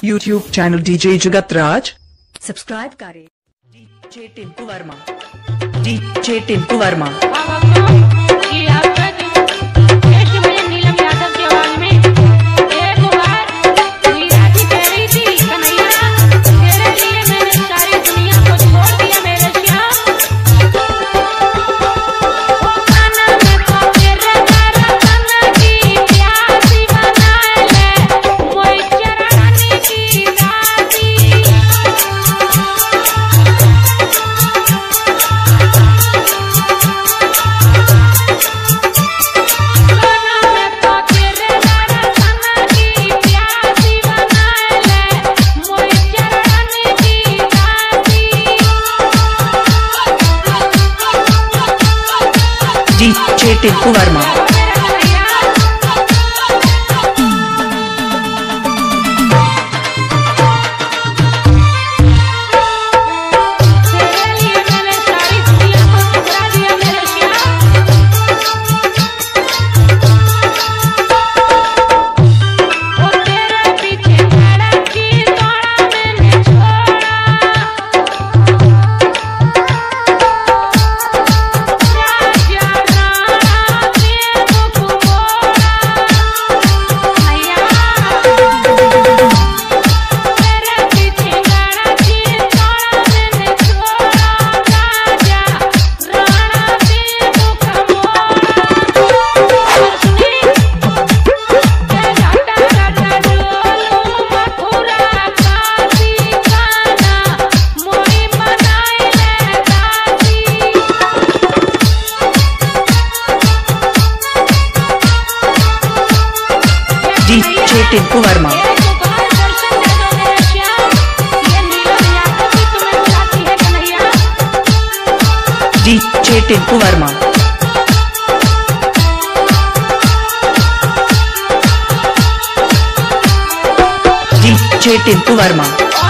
YouTube channel DJ Jagat Raj subscribe करें। DJ Tinku Verma, DJ Tinku Verma. DJ Tinku Verma. DJ Tinku Verma. DJ Tinku Verma. DJ Tinku Verma.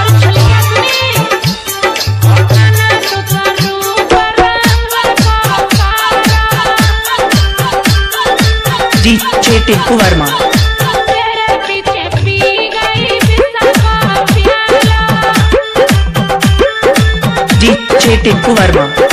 DJ Tinku Verma. DJ Tinku Verma.